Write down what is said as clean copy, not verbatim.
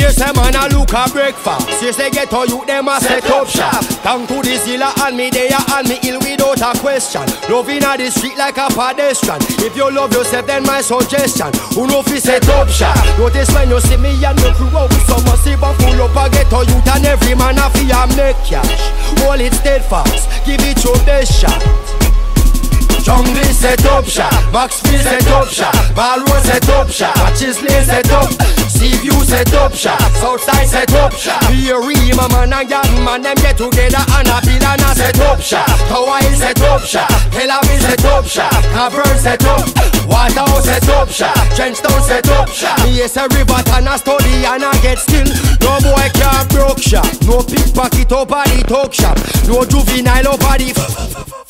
Here's a man a look a breakfast. Here's they get all you them a set up shop. Down to the zilla and me there and me ill without a question. Loving at the street like a pedestrian. If you love yourself then my suggestion, who know fi set up shop. Notice when you see me and me crew out with some massive and full up a get all youth and every man a fi a make cash. Hold it steadfast, give it your best shot. Jungle set up shop, Maxfield set up shop, Balroad set up shop, Chisley set up, Seaview set up shop, Southside set up shop. Beery, my man and Yadden man them get together and a Pilana set up shop, Tower Hill set up shop, Tel Aviv set up shop, Cavern set up, Waterhouse set up shop, Trenchtown set up shop. Yes, a Riverton a study and a get still. No boy can't broke shop, no pickpocket over the talk shop, no juvenile over the